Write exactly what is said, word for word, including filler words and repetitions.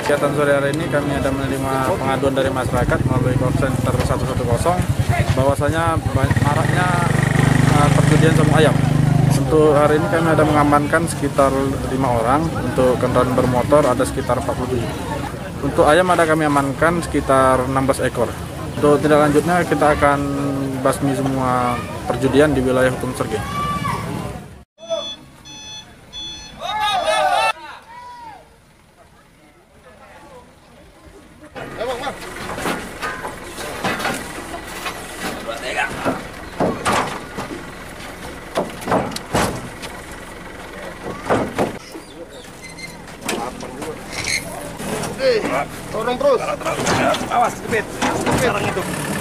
kegiatan sore hari ini kami ada menerima pengaduan dari masyarakat melalui call center seratus sepuluh bahwasanya maraknya uh, perjudian sabung ayam. Untuk hari ini kami ada mengamankan sekitar lima orang, untuk kendaraan bermotor ada sekitar empat puluh tujuh. Untuk ayam ada kami amankan sekitar enam belas ekor. Untuk tindak lanjutnya kita akan basmi semua perjudian di wilayah hukum Srege. Dorong terus. Awas, kepit. Sekarang itu.